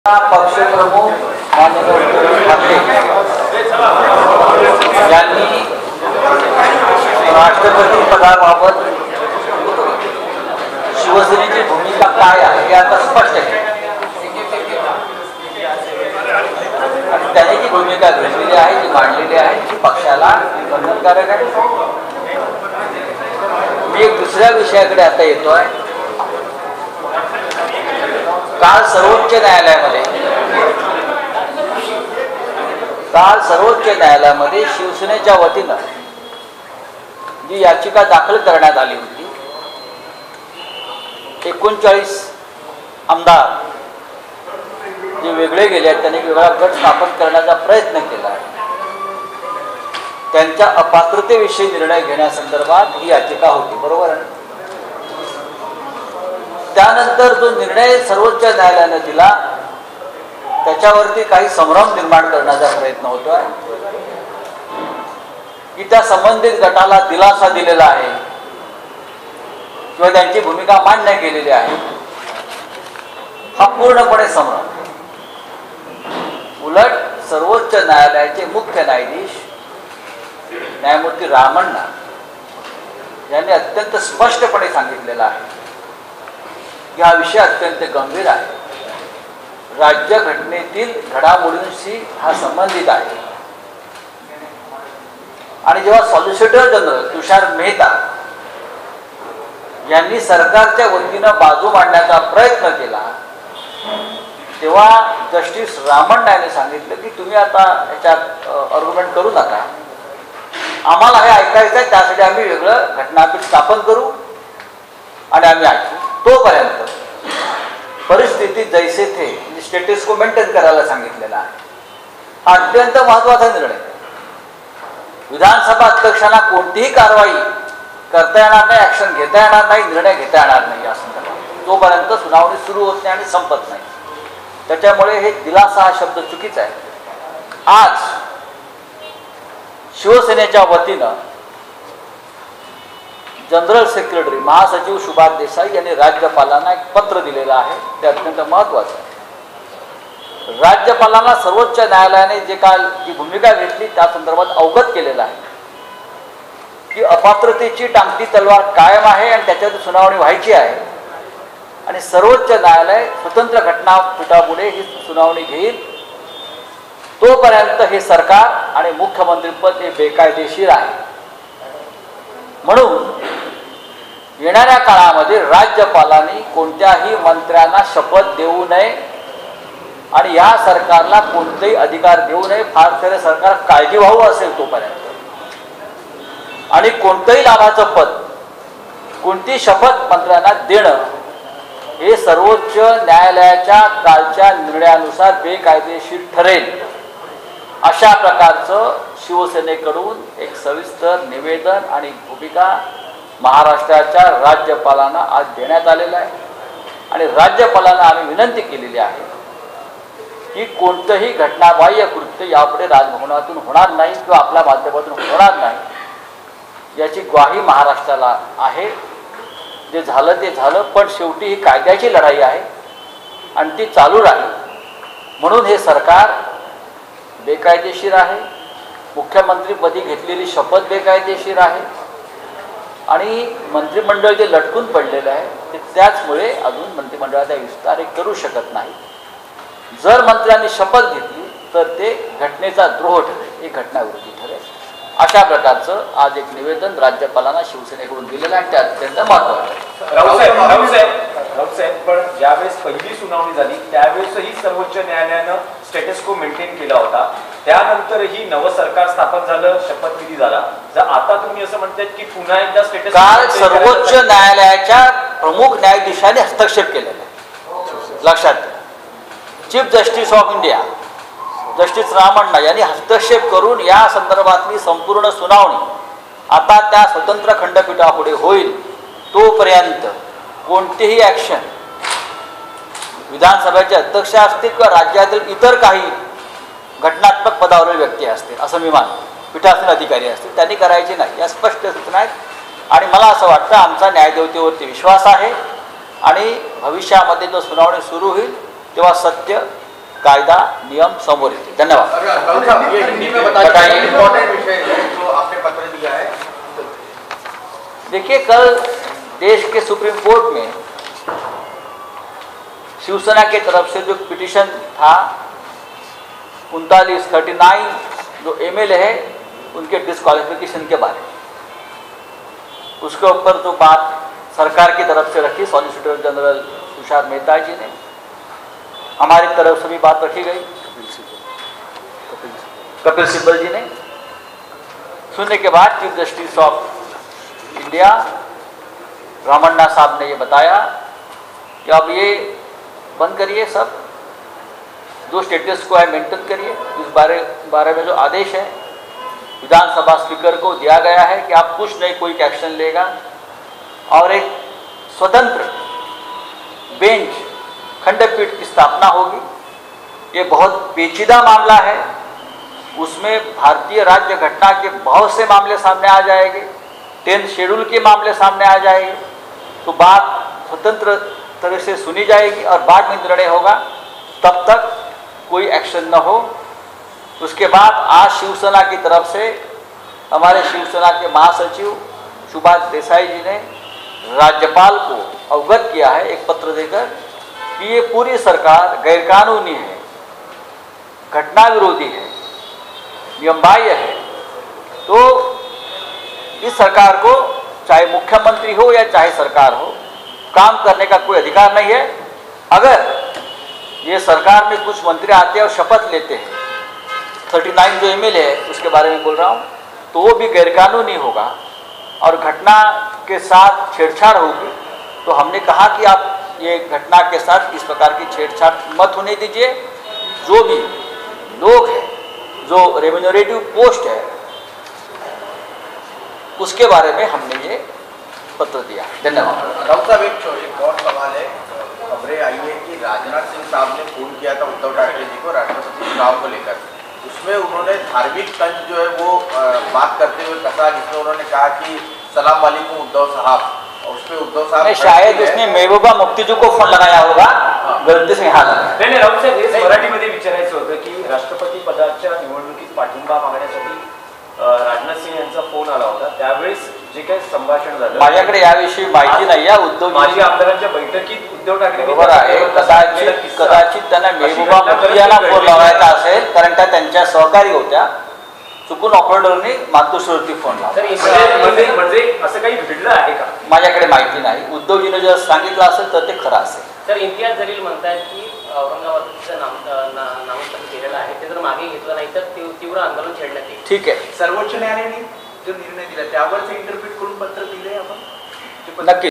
पक्षप्रमुख माननीय उद्धव ठाकरे यांनी राष्ट्रपती पदाबाबत शिवसेनेची भूमिका काय आहे हे आता स्पष्ट केले आणि त्याने जी भूमिका घेतलेली आहे, जी मांडलेली आहे, ती पक्षाला बंधनकारक आहे. मी एक दुसऱ्या विषयाकडे आता येतोय. काल सर्वोच्च न्यायालयामध्ये शिवसेनेच्या वतीनं जी याचिका दाखल करण्यात आली होती, 39 आमदार जे वेगळे गेले आहेत, त्यांनी वेगळा गट स्थापन करण्याचा प्रयत्न केला आहे, त्यांच्या अपात्रतेविषयी निर्णय घेण्यासंदर्भात ही याचिका होती. बरोबर आहे. त्यानंतर जो निर्णय सर्वोच्च न्यायालयाने दिला त्याच्यावरती काही संभ्रम निर्माण करण्याचा प्रयत्न होतोय की त्या संबंधित गटाला दिलासा दिलेला आहे किंवा त्यांची भूमिका मान्य केलेली आहे. हा पूर्णपणे संभ्रम. उलट सर्वोच्च न्यायालयाचे मुख्य न्यायाधीश न्यायमूर्ती रामण्णा यांनी अत्यंत स्पष्टपणे सांगितलेला आहे की हा विषय अत्यंत गंभीर आहे, राज्य घटनेतील घडामोडींशी हा संबंधित आहे. आणि जेव्हा सॉलिसिटर जनरल तुषार मेहता यांनी सरकारच्या वतीनं बाजू मांडण्याचा प्रयत्न केला तेव्हा जस्टिस रामण्णा यांनी सांगितलं की तुम्ही आता याच्यात आर्ग्युमेंट करू नका, आम्हाला हे ऐकायचं आहे, त्यासाठी आम्ही वेगळं घटनापीठ स्थापन करू आणि आम्ही ऐकू. तोपर्यंत परिस्थिती जैसे थे म्हणजे स्टेटस को मेंटेन करायला सांगितलेला आहे. हा अत्यंत महत्वाचा निर्णय. विधानसभा अध्यक्षांना कोणतीही कारवाई करता येणार नाही, ऍक्शन घेता येणार नाही, निर्णय घेता येणार नाही या संदर्भात जोपर्यंत सुनावणी सुरू होत नाही आणि संपत नाही. त्याच्यामुळे हे दिलासा हा शब्द चुकीचा आहे. आज शिवसेनेच्या वतीनं जनरल सेक्रेटरी महासचिव सुभाष देसाई यांनी राज्यपालांना एक पत्र दिलेलं आहे. ते अत्यंत महत्वाचं आहे. राज्यपालांना सर्वोच्च न्यायालयाने जे काल जी भूमिका घेतली त्या संदर्भात अवगत केलेलं आहे की अपात्रतेची टांगती तलवार कायम आहे आणि त्याच्यात सुनावणी व्हायची आहे आणि सर्वोच्च न्यायालय स्वतंत्र घटनापीठापुढे ही सुनावणी घेईल. तोपर्यंत हे सरकार आणि मुख्यमंत्रीपद हे बेकायदेशीर आहे. म्हणून येणाऱ्या काळामध्ये राज्यपालांनी कोणत्याही मंत्र्यांना शपथ देऊ नये आणि या सरकारला कोणतेही अधिकार देऊ नये. फार तरी सरकार काळजीवाहू असेल तोपर्यंत. आणि कोणतंही लाभाचं पद, कोणती शपथ मंत्र्यांना देणं हे सर्वोच्च न्यायालयाच्या कालच्या निर्णयानुसार बेकायदेशीर ठरेल. अशा प्रकारचं शिवसेनेकडून एक सविस्तर निवेदन आणि भूमिका महाराष्ट्राच्या राज्यपालांना आज देण्यात आलेलं आहे. आणि राज्यपालांना आम्ही विनंती केलेली आहे की कोणतंही घटनाबाह्य कृत्य यापुढे राजभवनातून होणार नाही किंवा आपल्या माध्यमातून होणार नाही याची ग्वाही महाराष्ट्राला आहे. जे झालं ते झालं, पण शेवटी ही कायद्याची लढाई आहे आणि ती चालू राहील. म्हणून हे सरकार बेकायदेशीर आहे, मुख्यमंत्रीपदी घेतलेली शपथ बेकायदेशीर आहे आणि मंत्रिमंडळ जे लटकून पडलेलं आहे ते त्याचमुळे अजून मंत्रिमंडळाचा विस्तार हे करू शकत नाही. जर मंत्र्यांनी शपथ घेतली तर ते घटनेचा द्रोह ठरेल, ही घटनाविरोधी ठरेल. अशा प्रकारचं आज एक निवेदन राज्यपालांना शिवसेनेकडून दिलेलं आहे. ते अत्यंत महत्त्वाचं आहे. राऊसाहेब, पण ज्यावेळेस पहिली सुनावणी झाली त्यावेळेसही सर्वोच्च न्यायालयानं स्टेटस को मेंटेन केला होता. त्यानंतरही नवं सरकार स्थापन झालं, शपथविधी झाला. जर आता तुम्ही असं म्हणतायत की पुन्हा एकदा स्टेटस, काल सर्वोच्च न्यायालयाच्या प्रमुख न्यायाधीशाने हस्तक्षेप केलेला आहे. लक्षात घ्या. Chief justice of India justice Ramana यांनी हस्तक्षेप करून या संदर्भातली संपूर्ण सुनावणी आता त्या स्वतंत्र खंडपीठापुढे होईल. तोपर्यंत कोणतीही ॲक्शन विधानसभेचे अध्यक्ष असतील किंवा राज्यातील इतर काही घटनात्मक पदावरील व्यक्ती असतील असं मी मानतो, पीठासीन अधिकारी असतील, त्यांनी करायची नाही. या स्पष्ट सूचना आहेत. आणि मला असं वाटतं आमचा न्यायदेवतेवरती विश्वास आहे आणि भविष्यामध्ये जो सुनावणी सुरू होईल तेव्हा सत्य कायदा नियम समोर येते। धन्यवाद। राहुल साहब, ये हिंदी में बताइए, इम्पोर्टेंट विषय है जो आपने पत्र दिया है। देखिए, कल देश के सुप्रीम कोर्ट में शिवसेना के तरफ से जो पिटीशन था 39 जो एमएलए है उनके डिस्क्वालिफिकेशन के बारे में, उसके ऊपर जो बात सरकार की तरफ से रखी सॉलिसिटर जनरल तुषार मेहता जी ने, हमारी तरफ से भी बात रखी गई कपिल सिब्बल जी ने। सुनने के बाद chief justice of India Ramana साहब ने ये बताया कि अब ये बंद करिए, सब जो स्टेटस को है मेंटेन करिए। इस बारे में जो आदेश है विधानसभा स्पीकर को दिया गया है कि आप कुछ नहीं कोई एक्शन लेगा और एक स्वतंत्र बेंच खंडपीठ की स्थापना होगी। ये बहुत पेचीदा मामला है, उसमें भारतीय राज्य घटना के बहुत से मामले सामने आ जाएंगे, 10th शेड्यूल के मामले सामने आ जाएंगे, तो बात स्वतंत्र तरह से सुनी जाएगी और बाद में निर्णय होगा। तब तक कोई एक्शन न हो। उसके बाद आज शिवसेना की तरफ से हमारे शिवसेना के महासचिव सुभाष देसाई जी ने राज्यपाल को अवगत किया है एक पत्र देकर कि ये पूरी सरकार गैरकानूनी है, घटना विरोधी है, नियमबाह्य है। तो इस सरकार को चाहे मुख्यमंत्री हो या चाहे सरकार हो, काम करने का कोई अधिकार नहीं है। अगर ये सरकार में कुछ मंत्री आते हैं और शपथ लेते हैं, 39 जो एमएलए है उसके बारे में बोल रहा हूँ, तो वो भी गैरकानूनी होगा और घटना के साथ छेड़छाड़ होगी। तो हमने कहा कि आप ये घटना के साथ इस प्रकार की छेड़छाड़ मत होने दीजिए। जो भी लोग हैं, जो रेम्यूनरेटिव पोस्ट है, उसके बारे में हमने ये पत्र दिया। धन्यवाद। राहुल साहब, एक और सवाल है। खबरें आई है कि राजनाथ सिंह साहब ने फोन किया था उद्धव ठाकरे जी को राष्ट्रपति चुनाव को लेकर। उसमें उन्होंने धार्मिक तंज जो है वो बात करते हुए कहा, जिसमें उन्होंने कहा कि सलाम वालेकुम उद्धव साहब, और उसमें उद्धव साहब शायद उसने महबूबा मुफ्ती जी को फोन लगाया होगा, गलती से हात लगाया। नाही राहुल साहेब, हेच मराठीमध्ये विचारायचं होतं की राष्ट्रपती पदाच्या निवडणुकीत पाठिंबा मागण्यासाठी राजनाथ सिंह यांचा फोन आला होता, त्यावेळेस जे काही संभाषण झालं माझ्याकडे याविषयी माहिती नाही आहे। उद्धव माजी आमदारांच्या बैठकीत उद्धव ठाकरे बरोबर आहे, कदाचित त्यांना महबूबा मुफ्ती यांना फोन लावायचा असेल, कारण त्या त्यांच्या सहकारी होत्या, चुकून ऑपरेटरने मातोश्रीवरती फोन लावला। म्हणजे असं काही घडलं आहे का? माझ्याकडे माहिती नाही। उद्धवजीने जर सांगितलं असेल तर ते खरं असेल। तर इम्तियाज जलील म्हणतात की औरंगाबादचं नामांकन केलेलं आहे ते जर मागे घेतलं नाही तर तीव्र आंदोलन छेडण्यात येईल। ठीक आहे, सर्वोच्च न्यायालयाने जो निर्णय दिला त्यावरच इंटरप्रिट करून पत्र दिले आपण नक्की